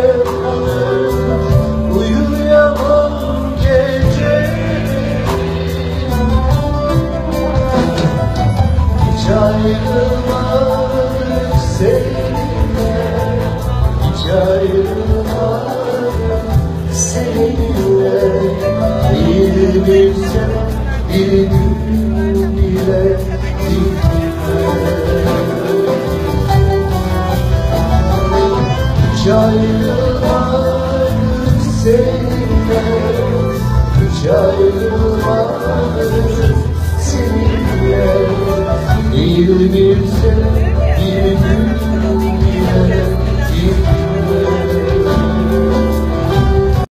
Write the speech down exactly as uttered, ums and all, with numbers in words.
kalır, uyuyamam gece. Hiç ayrılmadık seninle, hiç ayrılmadık seninle. Bir bilsem bir gün bile hiç ayrılmadık seninle, hiç ayrılmadık seninle. Bir bilsem bir gün bile